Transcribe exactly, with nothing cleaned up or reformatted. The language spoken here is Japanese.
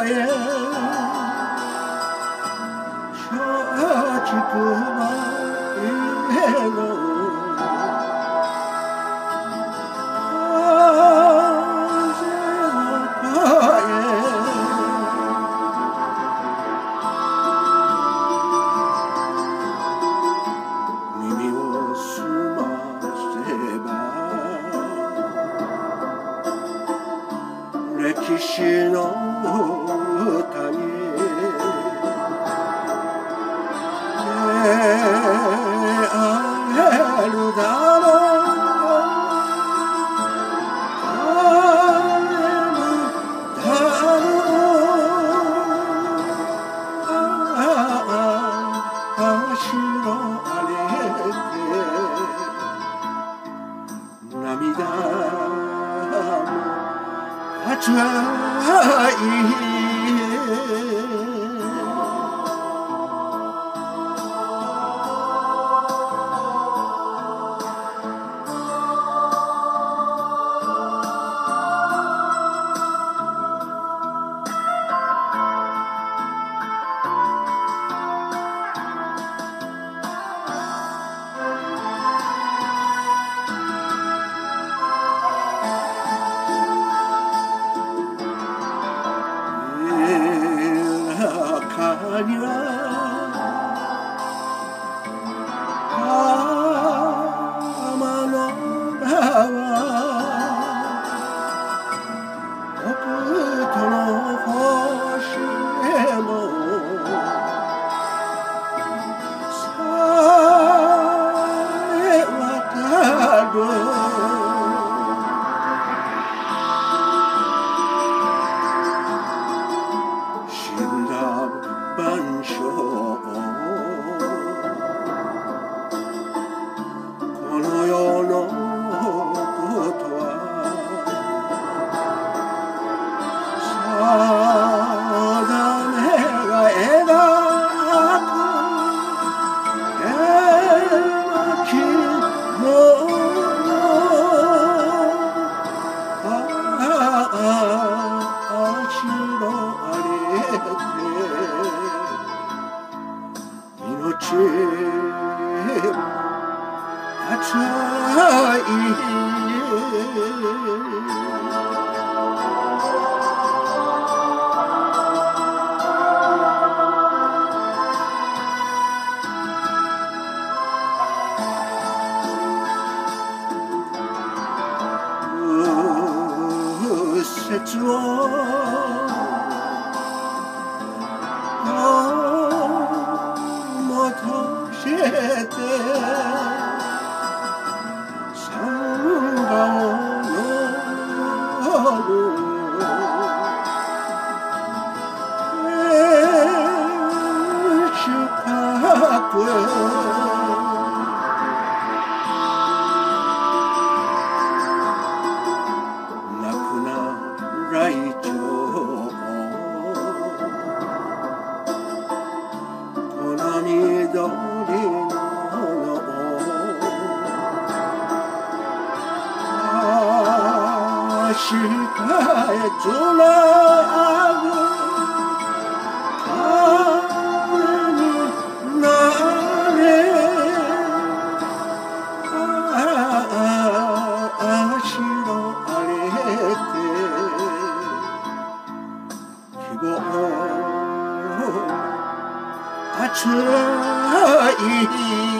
바다에 셔지구나 이해로歴史の歌に出会えるだろう会えるだろうああ足の荒れて涙も熱い中には天の川北斗の星もさえわかる万象この世のことは定めが描く描き物ああ足のあれ命熱い雪を戻してサンバを乗る近くへライチョウこの緑の明日へつなぐ風になれ足の荒れて希望熱い